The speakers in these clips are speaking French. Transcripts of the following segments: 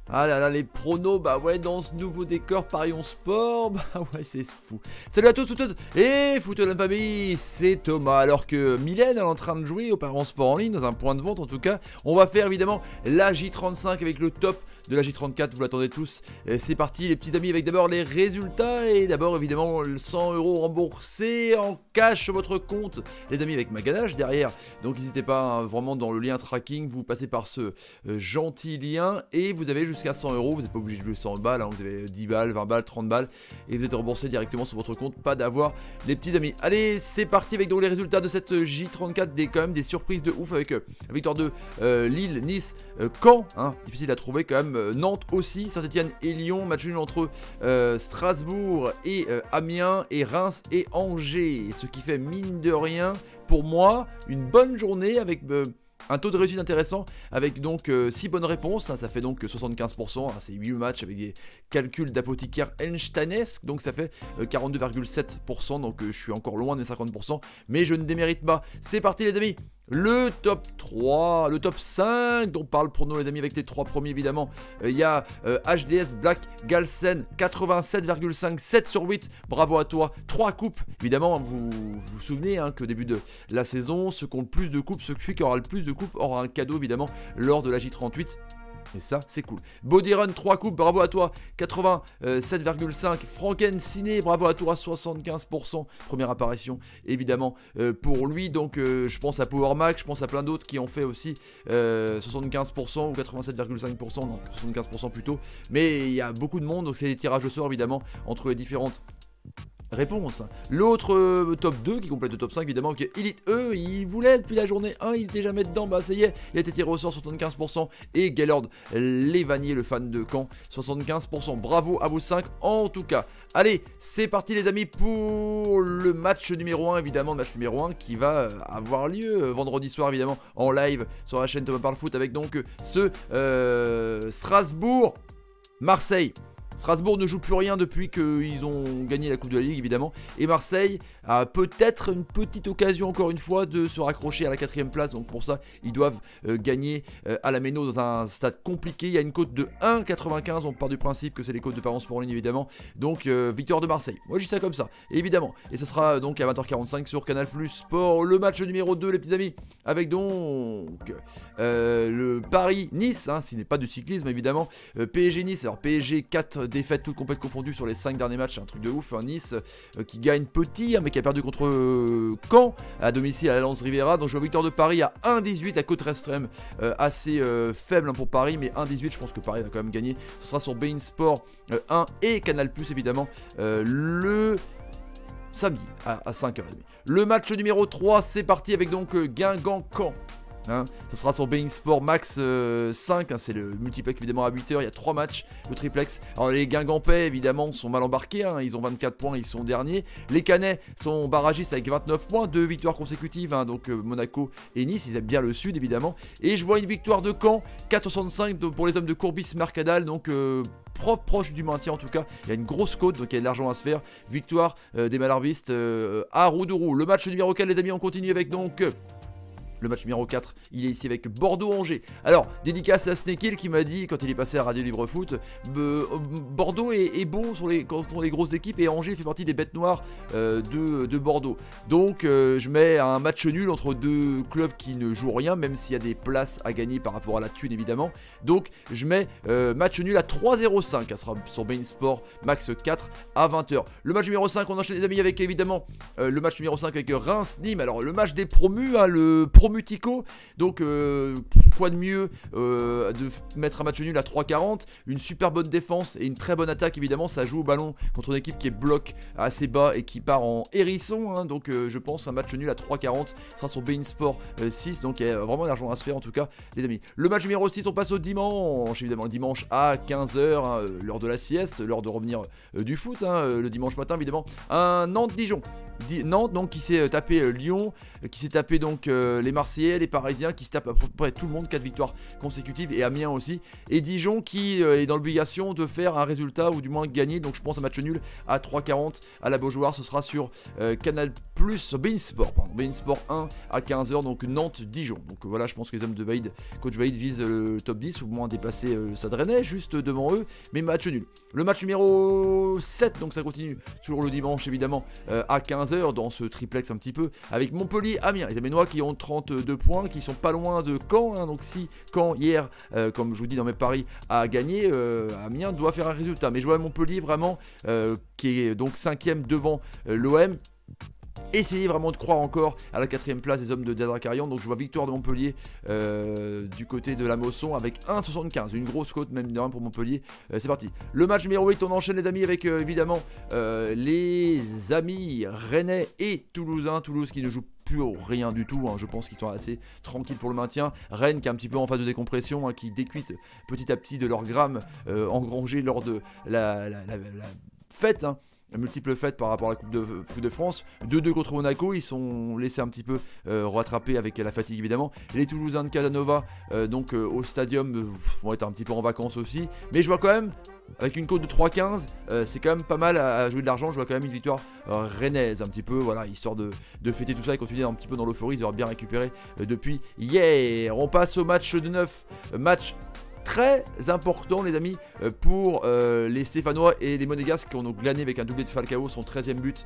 Ah là là, les pronos, bah ouais, dans ce nouveau décor Parions Sport, bah ouais, c'est fou. Salut à tous, toutes et foot de la famille, c'est Thomas. Alors que Mylène est en train de jouer au Parions Sport en ligne, dans un point de vente en tout cas, on va faire évidemment la J35 avec le top de la J34, vous l'attendez tous. C'est parti les petits amis avec d'abord les résultats et d'abord évidemment 100 € remboursés en cash sur votre compte. Les amis avec ma ganache derrière, donc n'hésitez pas hein, vraiment dans le lien tracking, vous passez par ce gentil lien et vous avez jusqu'à 100 €, vous n'êtes pas obligé de jouer 100 balles, hein, vous avez 10 balles, 20 balles, 30 balles et vous êtes remboursé directement sur votre compte, pas d'avoir les petits amis. Allez c'est parti avec donc les résultats de cette J34, quand même des surprises de ouf avec la victoire de Lille, Nice, Caen, hein, difficile à trouver quand même. Nantes aussi, Saint-Etienne et Lyon, match nul entre Strasbourg et Amiens et Reims et Angers, ce qui fait mine de rien pour moi une bonne journée avec un taux de réussite intéressant avec donc 6 bonnes réponses, hein, ça fait donc 75%, hein, c'est 8 matchs avec des calculs d'apothicaire Einsteinesque, donc ça fait 42,7%, donc je suis encore loin des 50%, mais je ne démérite pas. C'est parti les amis. Le top 3, le top 5 dont parle pour nous les amis avec les 3 premiers évidemment. Il y a HDS Black Galsen 87,5, 7/8, bravo à toi. 3 coupes, évidemment vous souvenez hein, que au début de la saison, ceux qui ont le plus de coupes, celui qui aura le plus de coupes aura un cadeau évidemment lors de la J38. Et ça, c'est cool. Body Run, 3 coupes, bravo à toi, 87,5. Franken Ciné, bravo à toi, 75%. Première apparition, évidemment, pour lui. Donc, je pense à Power Mac, je pense à plein d'autres qui ont fait aussi 75% ou 87,5%, donc 75% plutôt. Mais il y a beaucoup de monde, donc c'est des tirages de sort, évidemment, entre les différentes réponse. L'autre top 2 qui complète le top 5 évidemment, qui est Elite E, il voulait depuis la journée 1, il était jamais dedans, bah ça y est, il a été tiré au sort 75%, et Gaylord Lévanier, le fan de Caen, 75%, bravo à vous 5 en tout cas. Allez, c'est parti les amis pour le match numéro 1, évidemment, le match numéro 1 qui va avoir lieu vendredi soir évidemment en live sur la chaîne Thomas Parle Foot avec donc ce Strasbourg-Marseille. Strasbourg ne joue plus rien depuis qu'ils ont gagné la Coupe de la Ligue évidemment. Et Marseille a peut-être une petite occasion encore une fois de se raccrocher à la 4ème place. Donc pour ça ils doivent gagner à la Méno dans un stade compliqué. Il y a une cote de 1,95. On part du principe que c'est les cotes de Parions Sport en ligne évidemment. Donc victoire de Marseille. Moi je dis ça comme ça évidemment. Et ce sera donc à 20h45 sur Canal Plus Sport. Le match numéro 2 les petits amis. Avec donc le Paris-Nice. Hein, ce n'est pas du cyclisme évidemment. PSG-Nice. Alors PSG 4 défaites toutes complètes confondues sur les 5 derniers matchs, un truc de ouf. Hein. Nice qui gagne petit hein, mais qui a perdu contre Caen à domicile à la Lance Rivera. Donc je vois victoire de Paris à 1,18, la cote reste quand même assez faible hein, pour Paris, mais 1,18 je pense que Paris va quand même gagner. Ce sera sur beIN Sport 1 et Canal Plus évidemment le samedi à 5h30. Le match numéro 3 c'est parti avec donc Guingamp-Caen. Hein, ça sera sur beIN Sport Max 5, hein, c'est le multiplex évidemment à 8h, il y a 3 matchs, le triplex. Alors les Guingampais évidemment sont mal embarqués, hein, ils ont 24 points, ils sont derniers. Les Canets sont barragistes avec 29 points, 2 victoires consécutives, hein, donc Monaco et Nice, ils aiment bien le sud évidemment. Et je vois une victoire de Caen, 4,65 pour les hommes de Courbis-Mercadal, donc proche du maintien en tout cas. Il y a une grosse côte, donc il y a de l'argent à se faire. Victoire des Malarbistes à Roudourou. Le match numéro 4 les amis, on continue avec donc... le match numéro 4, il est ici avec Bordeaux-Angers. Alors, dédicace à Snake Hill qui m'a dit, quand il est passé à Radio Libre Foot, Bordeaux est bon contre les grosses équipes et Angers fait partie des bêtes noires de Bordeaux. Donc, je mets un match nul entre deux clubs qui ne jouent rien, même s'il y a des places à gagner par rapport à la thune évidemment. Donc, je mets match nul à 3,05. Ça sera sur beIN Sport Max 4 à 20h. Le match numéro 5, on enchaîne les amis avec évidemment le match numéro 5 avec Reims-Nîmes. Alors, le match des promus, hein, le Mutico, donc quoi de mieux de mettre un match nul à 3,40, une super bonne défense et une très bonne attaque évidemment, ça joue au ballon contre une équipe qui est bloc assez bas et qui part en hérisson, hein, donc je pense un match nul à 3,40 sera sur beIN Sport 6, donc il y a vraiment de l'argent à se faire en tout cas les amis. Le match numéro 6 on passe au dimanche, évidemment le dimanche à 15h, hein, l'heure de la sieste, l'heure de revenir du foot, hein, le dimanche matin évidemment, un Nantes-Dijon. Nantes donc qui s'est tapé Lyon, qui s'est tapé donc les Marseillais, les Parisiens, qui se tapent à peu près tout le monde, 4 victoires consécutives, et Amiens aussi, et Dijon qui est dans l'obligation de faire un résultat ou du moins gagner, donc je pense un match nul à 3,40 à la Beaujoire. Ce sera sur Canal Plus, Beansport, Beansport 1 à 15h, donc Nantes-Dijon. Donc voilà, je pense que les hommes de Vaïd, coach Vaïd vise le top 10, ou au moins déplacer Stade Rennais juste devant eux, mais match nul. Le match numéro 7, donc ça continue toujours le dimanche évidemment à 15h dans ce triplex un petit peu, avec Montpellier-Amiens, les Amiénois qui ont 32 points, qui sont pas loin de Caen, hein, donc si Caen hier, comme je vous dis dans mes paris, a gagné, Amiens doit faire un résultat, mais je vois Montpellier vraiment qui est donc 5ème devant l'OM. Essayez vraiment de croire encore à la 4ème place des hommes de Dazrakarian. Donc je vois victoire de Montpellier du côté de la Mosson avec 1,75. Une grosse cote même de 1 pour Montpellier. C'est parti. Le match numéro 8, on enchaîne les amis avec évidemment les amis rennais et toulousains. Toulouse qui ne joue plus rien du tout, hein. Je pense qu'ils sont assez tranquilles pour le maintien. Rennes qui est un petit peu en phase de décompression, hein, qui décuite petit à petit de leurs grammes engrangés lors de la fête, hein. Multiples fêtes par rapport à la Coupe de France. 2-2 contre Monaco, ils sont laissés un petit peu rattraper avec la fatigue évidemment. Les Toulousains de Casanova donc au stadium vont être un petit peu en vacances aussi. Mais je vois quand même, avec une cote de 3,15, c'est quand même pas mal à jouer de l'argent. Je vois quand même une victoire rennaise un petit peu, voilà, histoire de fêter tout ça et continuer un petit peu dans l'euphorie. Ils auraient bien récupéré depuis hier. On passe au match de 9, match très important les amis pour les Stéphanois et les Monégasques qui ont donc glané avec un doublé de Falcao son 13e but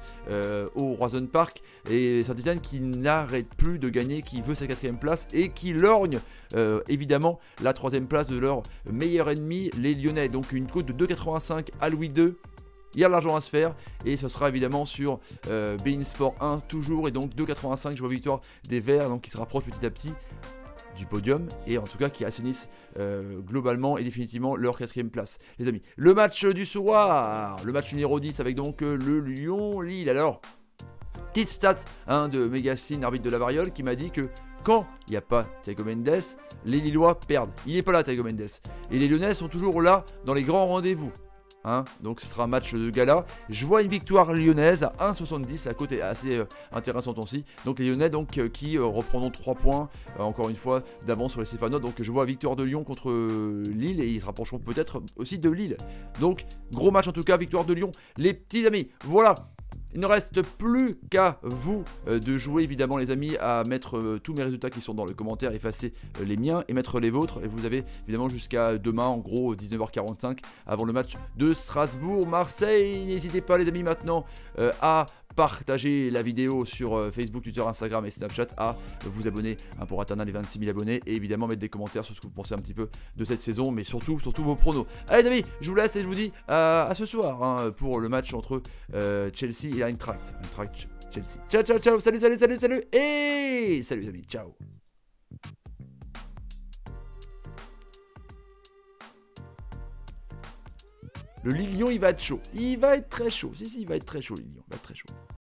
au Roison Park, et Saint-Etienne qui n'arrête plus de gagner, qui veut sa 4ème place et qui lorgne évidemment la 3ème place de leur meilleur ennemi, les Lyonnais. Donc une cote de 2,85 à Louis II. Il y a de l'argent à se faire et ce sera évidemment sur Beansport 1 toujours, et donc 2,85. Je vois victoire des Verts donc qui se rapproche petit à petit du podium, et en tout cas qui assainissent globalement et définitivement leur 4ème place les amis. Le match du soir, le match numéro 10 avec donc le Lyon-Lille. Alors petite stat de Mégasine, arbitre de la variole, qui m'a dit que quand il n'y a pas Thiago Mendes, les Lillois perdent. Il n'est pas là Thiago Mendes, et les Lyonnais sont toujours là dans les grands rendez-vous. Donc ce sera un match de gala. Je vois une victoire lyonnaise à 1,70. La cote est assez intéressante aussi. Donc les Lyonnais donc, qui reprendront 3 points encore une fois d'avance sur les Stéphanois. Donc je vois victoire de Lyon contre Lille, et ils se rapprocheront peut-être aussi de Lille. Donc gros match en tout cas, victoire de Lyon les petits amis. Voilà. Il ne reste plus qu'à vous de jouer évidemment les amis, à mettre tous mes résultats qui sont dans le commentaire, effacer les miens et mettre les vôtres. Et vous avez évidemment jusqu'à demain en gros 19h45 avant le match de Strasbourg-Marseille. N'hésitez pas les amis maintenant à partager la vidéo sur Facebook, Twitter, Instagram et Snapchat, à vous abonner pour atteindre les 26 000 abonnés, et évidemment mettre des commentaires sur ce que vous pensez un petit peu de cette saison, mais surtout vos pronos. Allez les amis, je vous laisse et je vous dis à ce soir pour le match entre Chelsea et Eintracht. Chelsea. Ciao ciao ciao, salut et salut les amis, ciao. Le Lyon il va être chaud, il va être très chaud, si il va être très chaud, le Lyon, il va être très chaud.